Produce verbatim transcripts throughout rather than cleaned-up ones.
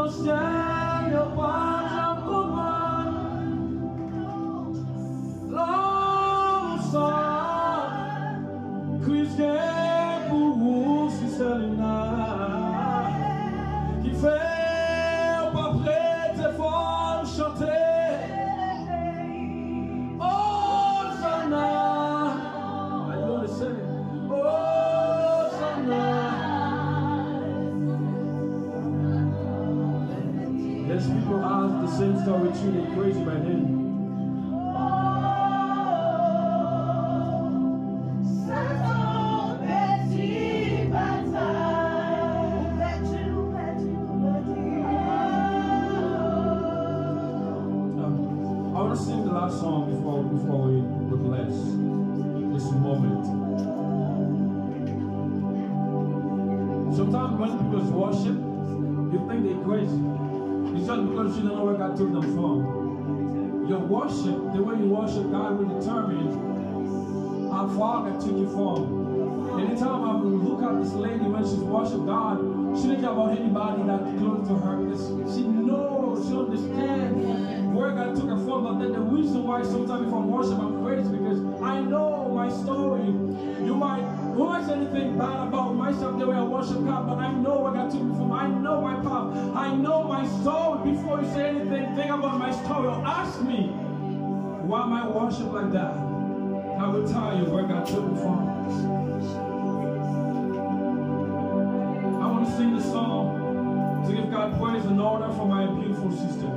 ciel, y'a pas de commun. L'ensemble, Christ est pour vous, si c'est l'una qui fait pas près tes formes chanter. Oh, Sana, I know the same. Oh, Sana. There's people ask the same story too, they're crazy by him. I want to sing the last song before before we, we bless this moment. Sometimes when people worship, you think they're crazy. It's just because you don't know where God took them from. Your worship, the way you worship God will determine how far God took you from. Anytime I look at this lady when she's worship God, she doesn't care about anybody that's close to her. She knows, she understands where God took her from. But then the reason why sometimes if I worship, I'm crazy because I know my story. You might, who might say anything bad about myself the way I worship God, but I know where God took me from. I know my path. I know my story. Before you say anything, think about my story or ask me, why am I worship like that? I will tell you where God took me from. I want to sing the song to give God praise and honor for my beautiful sister.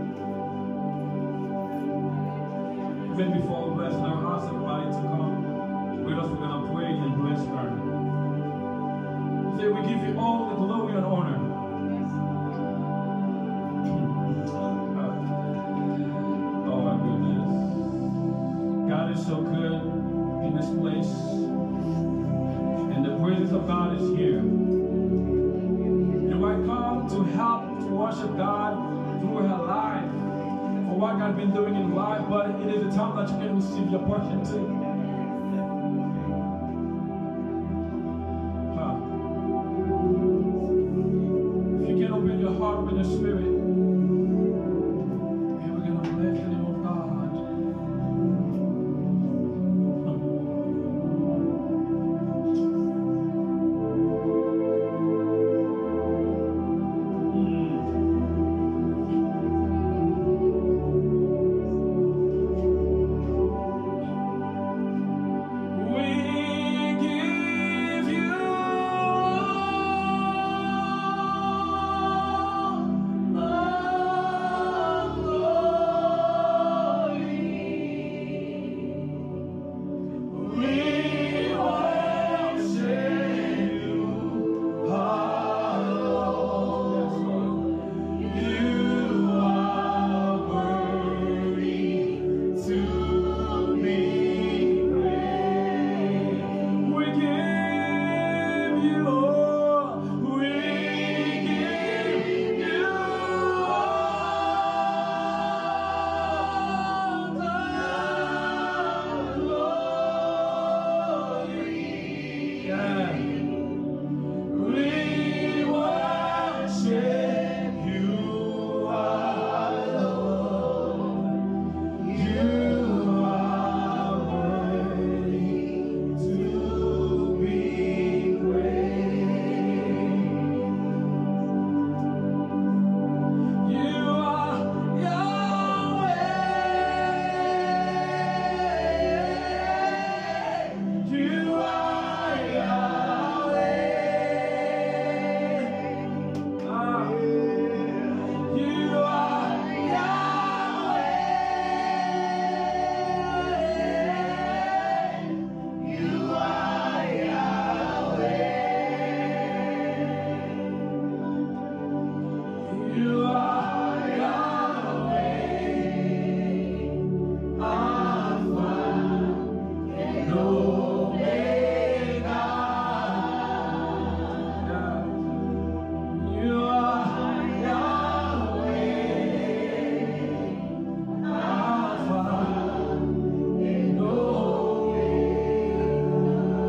Even before we bless, and I'll ask everybody to come with us. We're going to pray and bless her. Say, we give you all the glory and honor. Oh my goodness. God is so good in this place. And the presence of God is here. You might come to help to worship God through her life, for what God has been doing in life, but it is a time that you can receive your portion too. Huh. If you can open your heart with the Spirit, and we're going to bless the name of God.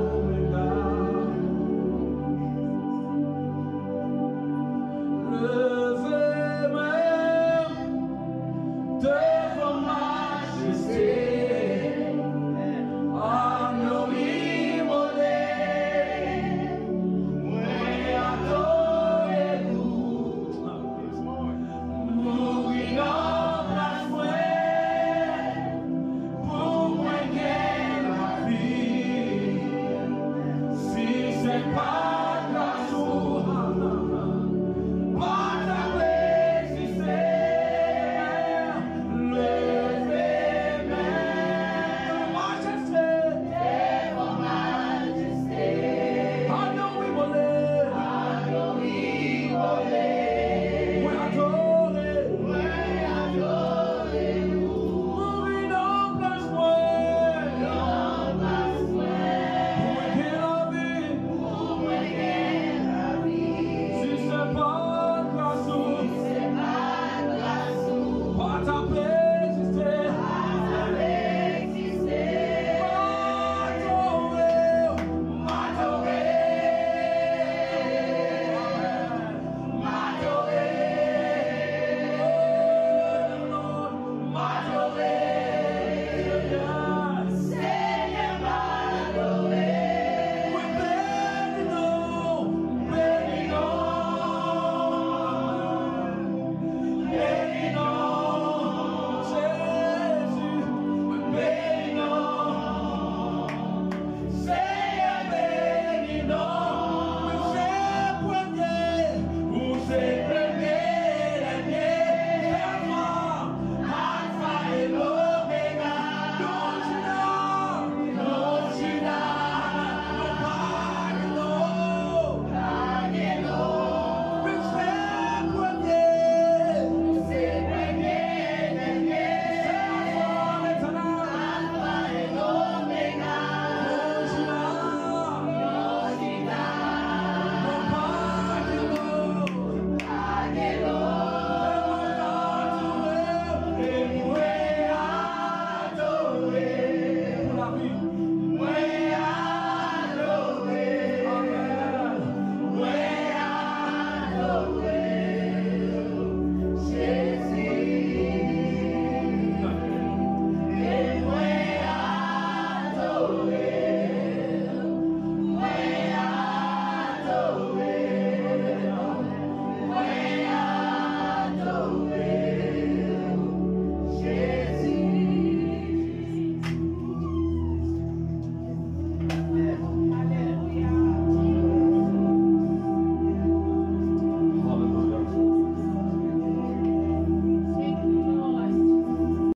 good.